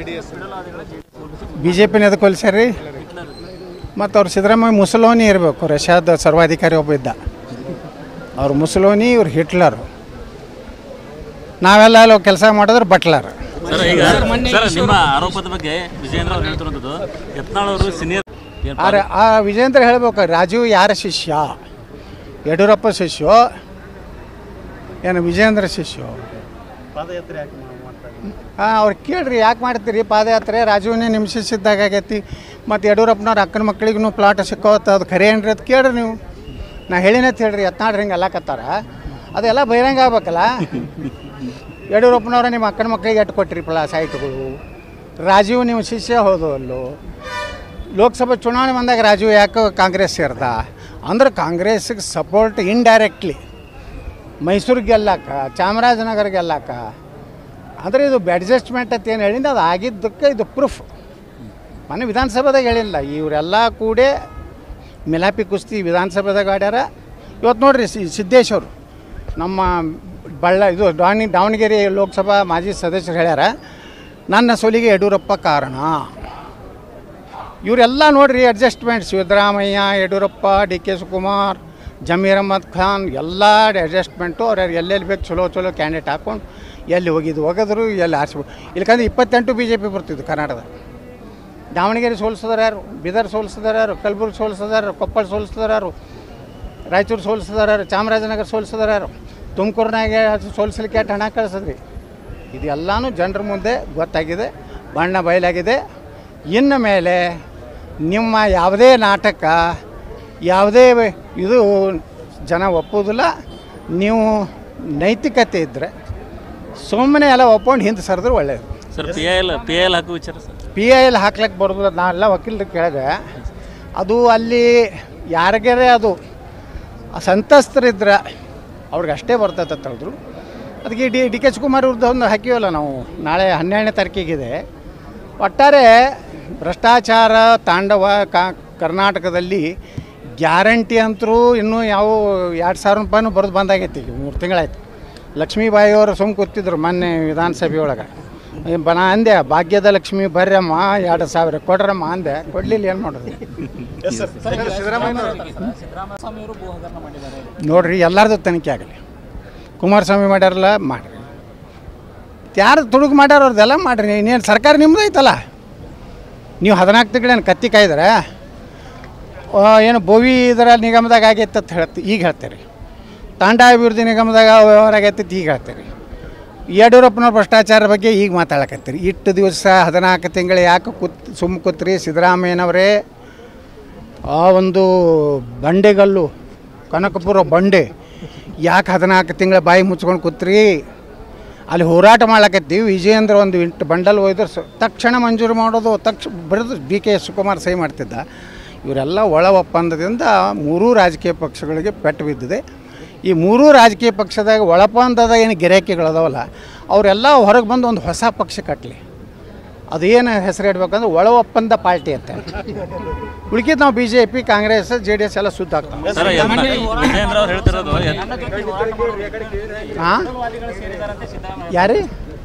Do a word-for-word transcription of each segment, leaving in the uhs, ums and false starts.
B J ಪಿನ ಎದಕ್ಕೆ ಹೋಲಿಸ್ಯಾರಿ? ಮತ್ತು ಅವ್ರು ಸಿದ್ದರಾಮಯ್ಯ ಮುಸಲೋನಿ ಇರಬೇಕು. ರಷ್ಯಾದ ಸರ್ವಾಧಿಕಾರಿ ಒಬ್ಬ ಇದ್ದ, ಅವ್ರು ಮುಸಲೋನಿ, ಇವ್ರು ಹಿಟ್ಲರು. ನಾವೆಲ್ಲ ಅಲ್ಲಿ ಕೆಲಸ ಮಾಡಿದ್ರೆ ಬಟ್ಲರ್. ನಿಮ್ಮ ಆರೋಪದ ಬಗ್ಗೆ ವಿಜೇಂದ್ರ ಅವರು ಹೇಳ್ತಿರೋದು ಯತ್ನಾಳ್ ಅವರು ಸೀನಿಯರ್. ಆ ವಿಜೇಂದ್ರ ಹೇಳ್ಬೇಕು, ರಾಜೀವ್ ಯಾರ ಶಿಷ್ಯ? ಯಡಿಯೂರಪ್ಪ ಶಿಷ್ಯ ಏನು ವಿಜೇಂದ್ರ ಶಿಷ್ಯ? ಪಾದಯಾತ್ರೆ ಹಾಂ, ಅವ್ರು ಕೇಳ್ರಿ ಯಾಕೆ ಮಾಡ್ತೀರಿ ಪಾದಯಾತ್ರೆ? ರಾಜೀವ್ನೇ ನಿಮ್ಮ ಶಿಷ್ಯದಾಗ ಆಗೈತಿ. ಮತ್ತು ಯಡಿಯೂರಪ್ಪನವ್ರು ಅಕ್ಕನ ಮಕ್ಳಿಗೂ ಪ್ಲಾಟ್ ಸಿಕ್ಕೋತ, ಅದು ಖರೆ ಏನ್ರಿ ಅದು ಕೇಳ್ರಿ ನೀವು. ನಾ ಹೇಳಿನಂತ ಹೇಳ್ರಿ, ಯತ್ನಾಡ್ರಿ ಹಿಂಗೆ ಅಲ್ಲಕತ್ತಾರ, ಅದೆಲ್ಲ ಬಹಿರಂಗ ಆಗ್ಬೇಕಲ್ಲ. ಯಡಿಯೂರಪ್ಪನವ್ರ ನಿಮ್ಮ ಅಕ್ಕನ ಮಕ್ಕಳಿಗೆ ಎಟ್ಟು ಕೊಟ್ಟಿರಿ ಪ್ಲಾ ಸೈಟ್ಗಳು. ರಾಜೀವ್ ನಿಮ್ಮ ಶಿಷ್ಯ ಹೋದು ಅಲ್ಲೋ. ಲೋಕಸಭಾ ಚುನಾವಣೆ ಬಂದಾಗ ರಾಜೀವ್ ಯಾಕೆ ಕಾಂಗ್ರೆಸ್ ಸೇರ್ದ ಅಂದ್ರೆ ಕಾಂಗ್ರೆಸ್ಗೆ ಸಪೋರ್ಟ್ ಇಂಡೈರೆಕ್ಟ್ಲಿ ಮೈಸೂರು ಗೆಲ್ಲಾಕ, ಚಾಮರಾಜನಗರ ಗೆಲ್ಲಾಕ. ಅಂದರೆ ಇದು ಅಡ್ಜಸ್ಟ್ಮೆಂಟ್ ಅಂತ ಏನು ಹೇಳಿಂದ ಅದು ಆಗಿದ್ದಕ್ಕೆ ಇದು ಪ್ರೂಫ್. ಮೊನ್ನೆ ವಿಧಾನಸಭೆದಾಗ ಹೇಳಿಲ್ಲ, ಇವರೆಲ್ಲ ಕೂಡ ಮಿಲಾಪಿ ಕುಸ್ತಿ ವಿಧಾನಸಭೆದಾಗ ಆಡ್ಯಾರ. ಇವತ್ತು ನೋಡಿರಿ ಸಿದ್ದೇಶ್ ಅವರು ನಮ್ಮ ಬಳ್ಳ ಇದು ದಾವಣಿ ದಾವಣಗೆರೆ ಲೋಕಸಭಾ ಮಾಜಿ ಸದಸ್ಯರು ಹೇಳ್ಯಾರ, ನನ್ನ ಸೋಲಿಗೆ ಯಡಿಯೂರಪ್ಪ ಕಾರಣ. ಇವರೆಲ್ಲ ನೋಡಿರಿ adjustment, Siddaramaiah, Yediyurappa, D K Shivakumar, Zameer Ahmed Khan ಎಲ್ಲ ಅಡ್ಜಸ್ಟ್ಮೆಂಟು. ಅವ್ರು ಎಲ್ಲೆಲ್ಲಿ ಬೇಕು ಚಲೋ ಚಲೋ ಕ್ಯಾಂಡಿಡೇಟ್ ಹಾಕ್ಕೊಂಡು ಎಲ್ಲಿ ಹೋಗಿದ್ದು ಹೋಗಿದ್ರು, ಎಲ್ಲಿ ಆರಿಸ್ಬೋದು. ಇಲ್ಲಕಂದ್ರೆ ಇಪ್ಪತ್ತೆಂಟು ಬಿ ಜೆ ಪಿ ಬರ್ತಿದ್ದು ಕರ್ನಾಟಕದ. ದಾವಣಗೆರೆ ಸೋಲಿಸಿದಾರೆ ಯಾರು? ಬೀದರ್ ಸೋಲಿಸಿದಾರೆ ಯಾರು? ಕಲಬುರ್ಗಿ ಸೋಲಿಸಿದಾರೆ ಯಾರು? ಕೊಪ್ಪಳ ಸೋಲಿಸಿದಾರೆ ಯಾರು? ರಾಯಚೂರು ಸೋಲಿಸಿದಾರೆ ಯಾರು? ಚಾಮರಾಜನಗರ ಸೋಲಿಸಿದಾರೆ ಯಾರು? ತುಮಕೂರಿನಾಗ ಸೋಲಿಸಲಿಕ್ಕೆ ಹಣ ಕಳಿಸಿದ್ರಿ. ಇದೆಲ್ಲನೂ ಜನರ ಮುಂದೆ ಗೊತ್ತಾಗಿದೆ, ಬಣ್ಣ ಬಯಲಾಗಿದೆ. ಇನ್ನು ಮೇಲೆ ನಿಮ್ಮ ಯಾವುದೇ ನಾಟಕ, ಯಾವುದೇ ಇದು ಜನ ಒಪ್ಪೋದಿಲ್ಲ. ನೀವು ನೈತಿಕತೆ ಇದ್ದರೆ ಸುಮ್ಮನೆ ಎಲ್ಲ ಒಪ್ಕೊಂಡು ಹಿಂದೆ ಸರಿದ್ರೆ ಒಳ್ಳೆಯದು. Sir, P I L P I L ಹಾಕೋ ವಿಚಾರ ಸರ್, ಪಿ ಐ ಎಲ್ ಹಾಕ್ಲಿಕ್ಕೆ ಬರೋದಿಲ್ಲ. ನಾನೆಲ್ಲ ವಕೀಲರು ಕೇಳಿದೆ, ಅದು ಅಲ್ಲಿ ಯಾರಿಗಾರೆ ಅದು ಸಂತಸ್ತರಿದ್ರೆ ಅವ್ರಿಗೆ ಅಷ್ಟೇ ಬರ್ತೈತೆ ಅಂತ ಹೇಳಿದ್ರು. ಅದಕ್ಕೆ ಡಿ ಡಿ ಕೆ ಶಿವಕುಮಾರ್ ವಿರುದ್ಧ ಒಂದು ಹಾಕಿವಲ್ಲ ನಾವು, ನಾಳೆ ಹನ್ನೆರಡನೇ ತಾರೀಕಿಗಿದೆ. ಒಟ್ಟಾರೆ ಭ್ರಷ್ಟಾಚಾರ ತಾಂಡವ ಕಾ ಕರ್ನಾಟಕದಲ್ಲಿ ಗ್ಯಾರಂಟಿ ಅಂತರೂ ಇನ್ನೂ ಯಾವ ಎರಡು ಸಾವಿರ ರೂಪಾಯಿನೂ ಬರೋದು ಬಂದಾಗೈತಿ. ಈಗ ಮೂರು ತಿಂಗಳಾಯ್ತು. ಲಕ್ಷ್ಮೀಬಾಯಿಯವರು ಸುಮ್ಮ ಕೂತಿದ್ರು ಮೊನ್ನೆ ವಿಧಾನಸಭೆ ಒಳಗೆ. ಬನ ಅಂದೆ, ಭಾಗ್ಯದ ಲಕ್ಷ್ಮಿ ಬರ್ರಮ್ಮ ಎರಡು ಸಾವಿರ ಕೊಡ್ರಮ್ಮ ಅಂದೆ, ಕೊಡಲಿಲ್ಲ. ಏನು ಮಾಡೋದು? ನೋಡ್ರಿ, ಎಲ್ಲರದು ತನಿಖೆ ಆಗಲಿ. ಕುಮಾರಸ್ವಾಮಿ ಮಾಡ್ಯಾರಲ್ಲ, ಮಾಡಿರಿ. ಯಾರು ತುಡುಗು ಮಾಡ್ಯಾರ ಅವ್ರದ್ದೆಲ್ಲ ಮಾಡಿರಿ. ಇನ್ನೇನು ಸರ್ಕಾರ ನಿಮ್ಮದು ಐತಲ್ಲ. ನೀವು ಹದಿನಾಲ್ಕು ತಿಂಗಳೇನು ಕತ್ತಿ ಕಾಯ್ದಾರೆ ಏನು ಬೋವಿ ಇದರ ನಿಗಮದಾಗ ಆಗೈತೆ ಅಂತ ಹೇಳ್ತಿ ಈಗ ಹೇಳ್ತೀರಿ. ತಾಂಡ ಅಭಿವೃದ್ಧಿ ನಿಗಮದಾಗ ವ್ಯವಹಾರ ಆಗೈತೆ ಈಗ ಹೇಳ್ತೀರಿ. ಯಡಿಯೂರಪ್ಪನವ್ರ ಭ್ರಷ್ಟಾಚಾರ ಬಗ್ಗೆ ಈಗ ಮಾತಾಡಕತ್ತೀರಿ. ಇಟ್ಟು ದಿವಸ ಹದಿನಾಲ್ಕು ತಿಂಗಳು ಯಾಕೆ ಕೂತ್ ಸುಮ್ಮ ಕೂತ್ರಿ? ಸಿದ್ದರಾಮಯ್ಯನವರೇ ಆ ಒಂದು ಬಂಡೆಗಲ್ಲು ಕನಕಪುರ ಬಂಡೆ ಯಾಕೆ ಹದಿನಾಲ್ಕು ತಿಂಗಳ ಬಾಯಿ ಮುಚ್ಕೊಂಡು ಕೂತ್ರಿ? ಅಲ್ಲಿ ಹೋರಾಟ ಮಾಡ್ಲಕತ್ತೀವಿ. ವಿಜಯೇಂದ್ರ ಒಂದು ಇಂಟು ಬಂಡಲ್ ಒಯ್ದ್ರೆ ತಕ್ಷಣ ಮಂಜೂರು ಮಾಡೋದು, ತಕ್ಷಣ ಬರೆದು ಡಿ ಕೆ ಶಿವಕುಮಾರ್ ಸಹಿ ಮಾಡ್ತಿದ್ದ. ಇವರೆಲ್ಲ ಒಳ ಒಪ್ಪಂದದಿಂದ ಮೂರೂ ರಾಜಕೀಯ ಪಕ್ಷಗಳಿಗೆ ಪೆಟ್ಟು ಬಿದ್ದಿದೆ. ಈ ಮೂರೂ ರಾಜಕೀಯ ಪಕ್ಷದಾಗ ಒಳಪಂದದ ಏನು ಗಿರಾಕಿಗಳದಾವಲ್ಲ, ಅವರೆಲ್ಲ ಹೊರಗೆ ಬಂದು ಒಂದು ಹೊಸ ಪಕ್ಷ ಕಟ್ಟಲಿ. ಅದೇನು ಹೆಸರು ಇಡ್ಬೇಕಂದ್ರೆ ಒಳ ಒಪ್ಪಂದ ಪಾರ್ಟಿ ಅಂತ. ಉಳ್ಕಿದ್ದು ನಾವು B J P, Congress, J D S ಎಲ್ಲ ಸುದ್ದ ಆಗ್ತಾವೆ. ಹಾಂ, ಯಾರು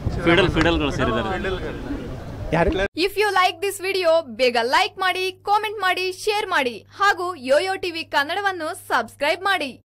ಯಾರು? If you like this video ಬೇಗ ಲೈಕ್ ಮಾಡಿ, ಕಾಮೆಂಟ್ ಮಾಡಿ, ಶೇರ್ ಮಾಡಿ ಹಾಗೂ ಯೋಯೋ ಟಿವಿ ಕನ್ನಡವನ್ನು ಸಬ್ಸ್ಕ್ರೈಬ್ ಮಾಡಿ.